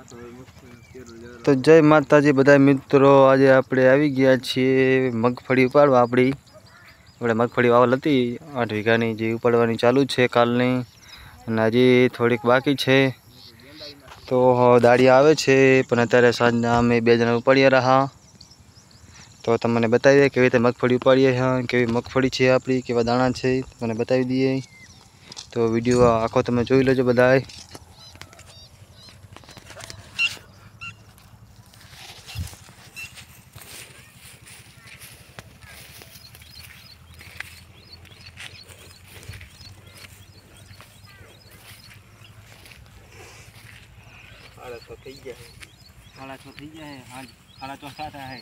तो जय माताजी बधाई मित्रों, आज આપણે આવી ગયા છીએ મગફળી ઉપાડવા। આપણે મગફળી વાવલ હતી 8 વીઘાની, જે ઉપાડવાની ચાલુ છે કાલની, અને હજી થોડીક બાકી છે। તો દાડિયા આવે છે, પણ અત્યારે સાંજના અમે 2 જણા ઉપાડ્યા રહ્યા। તો તમને બતાવીએ કેવી રીતે મગફળી ઉપાડીએ हैं, કેવી મગફળી છે આપણી, કેવા દાણા છે તમને બતાવી દઈએ। તો વિડીયો આખો તમે જોઈ લેજો બધાય। साढ़ा 6 થઈ ગયા है, हाँ साढ़ा 4 થતા है।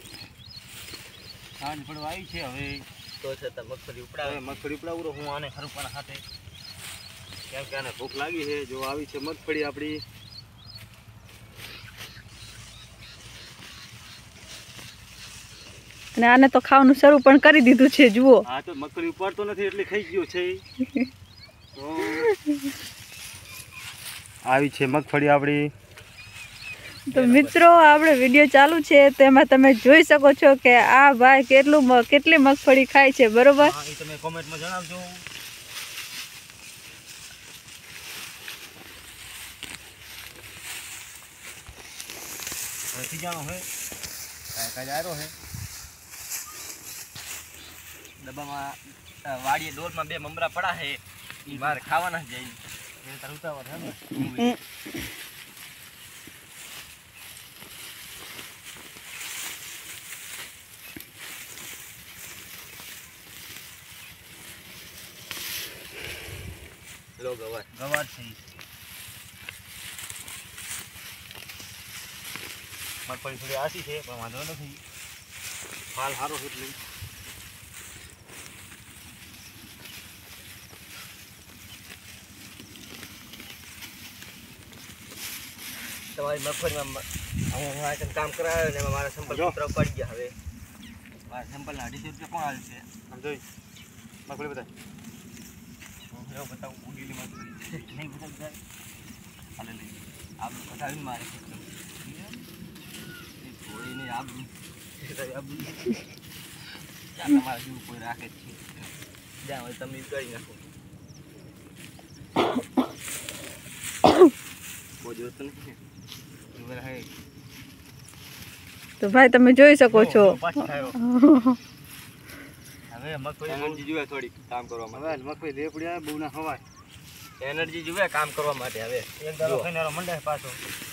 સાંજ પડવા આવી છે, હવે તો છતાં મગફળી ઉપડાવે। મગફળી ઉપડાવું હું આને ખરુપાના સાથે, કેમ કે આને ભૂખ લાગી છે। જો આવી છે મગફળી આપણી, અને આને તો ખાવાનું શરૂ પણ કરી દીધું છે। જુઓ, હા તો મગફળી ઉપાડતો નથી એટલે ખાઈ ગયો છે। તો આવી છે મગફળી આપણી। તો મિત્રો આપણે વિડીયો ચાલુ છે, તેમાં તમે જોઈ શકો છો કે આ ભાઈ કેટલી મગફળી ખાય છે, બરોબર? હા, એ તમે કોમેન્ટમાં જણાવજો। થઈ જાણો હે કાંઈ આરો હે ડબ્બામાં, વાડીએ ડોરમાં 2 મમરા પડા હે, એ મારે ખાવાના જ જાય એ તાર ઉતાવળ હે ને। લો ગવાર છે, મગફળી થોડી આસી છે પણ વાંધો નથી, ફાલ સારો છે એટલે। તમારી મગફળીમાં હું આ કામ કરાવ્યો ને મારા સેમ્પલ પુત્ર પડી ગયા। હવે મારા સેમ્પલના 250 રૂપિયા કોણ આવે છે આમ જોઈ મગફળી બતાય, હું બતાવું ઉગેલી મગફળી નહીં બતાવી હાલે લઈ આપ બતાવીને મારે થોડી નહીં આપ ક્યાં તમારા જેવું કોઈ રાખે જ છે, જ્યાં હોય તમે કરી નાખો। કોઈ જોતું નથી તો ભાઈ તમે જોઈ શકો છો। હવે મગફળી એનર્જી જોઈએ થોડી કામ કરવા માટે, હવે મગફળી લેપડિયા બહુ ના ખવાય, એનર્જી જોઈએ કામ કરવા માટે। હવે એક દાડો ખાઈને મંડે પાછો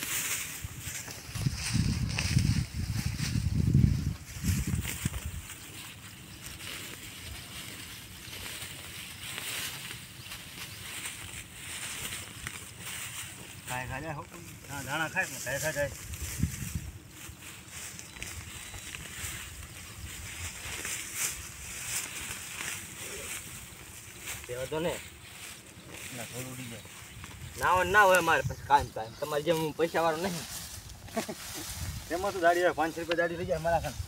ખાય જાય દાણા ખાય ને ખાય જાય। તો ને થોડું ઉડી જાય ના હોય મારે પછી કામ તમારે જેમ હું પૈસા વાળો નહીં એમાં તો દાડી 500 રૂપિયા દાડી લઈ જાય મારા ખાન।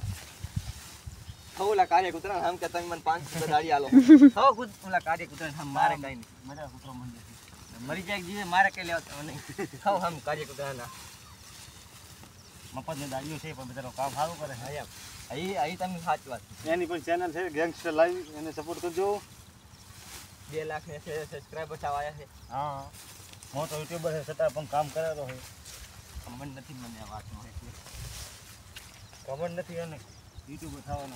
ઓલા કાર્ય કૂતરા આમ કે તમે મને 500 રૂપિયા દાડી આલો, ઓલા કાર્ય કૂતરા મારે કઈ નહીં, મજા કૂતરો મરી જાય જીવે મારે કઈ લેવા નહીં, આમ કાર્ય કૂતરાના મફત દાડીઓ છે પણ બધાનો કામ સારું કરે છે। અહીં તમે સાચી વાત, એની પણ ચેનલ છે ગેંગસ્ટર લાઈવ, એને સપોર્ટ કરજો। 2 લાખ ને સબસ્ક્રાઇબર્સ આવ્યા છે। હા, હું તો યુટ્યુબર છે છતાં પણ કામ કરેલો છે, કમેન્ટ નથી મને આ વાતનો, એટલે કમેન્ટ નથી એને યુટ્યુબર થવાનો।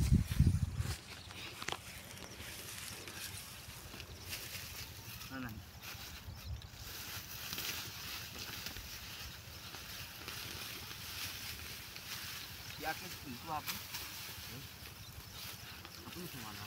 क्या कुछ तो आप अपनी सुनाना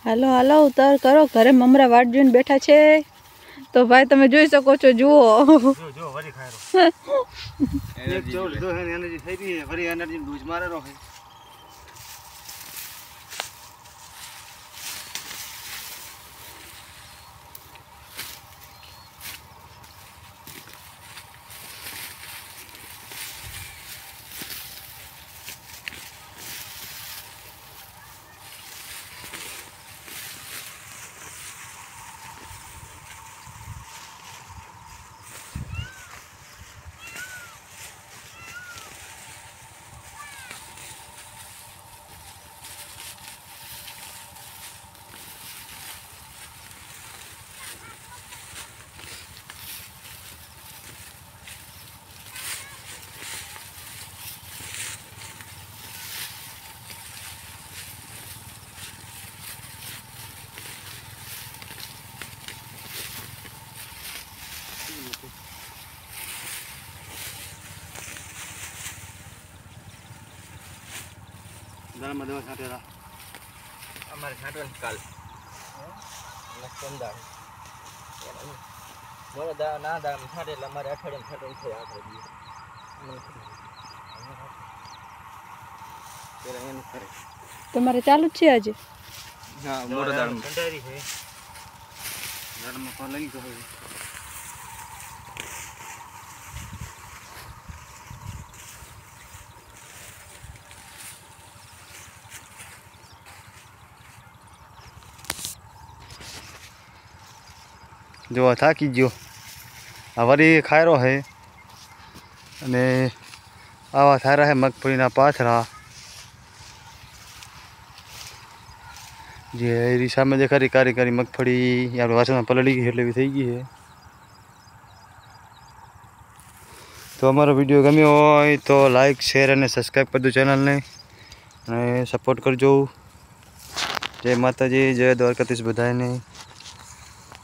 હાલો હાલો ઉતાર કરો, ઘરે મમરા વાટ જોઈને બેઠા છે. તો ભાઈ તમે જોઈ શકો છો, જુઓ જો વરી ખાયરો એક ચોલ જો એનર્જી થઈ ગઈ વરી એનર્જી ડોઝ મારેલો છે. દાળમાં દવા છાંટેલા અમારે છાંટવાનું કાલ સમજાવે બોલો ના દાળ છાંટે એટલે અમારે અઠવાડિયામાં છાંટવાનું થાય આપણે પેલા એનું કરે. તમારે ચાલુ જ છે આજે? હા મોટો દાળ કંટારી છે દાળમાં પણ લઈ ગયો હવે. જો થાકી ગયો આ વરી ખાયરો છે અને આવા થારા છે મગફળીના પાથરા જે એની સામે દેખાડી કારી કારી મગફળી આપણે વાસણમાં પલળી ગઈ એટલે એવી થઈ ગઈ છે. તો અમારો વિડીયો ગમ્યો હોય તો લાઈક શેર અને સબસ્ક્રાઈબ કરજો ચેનલને અને સપોર્ટ કરજો. જય માતાજી, જય દ્વારકાધીશ બધાને.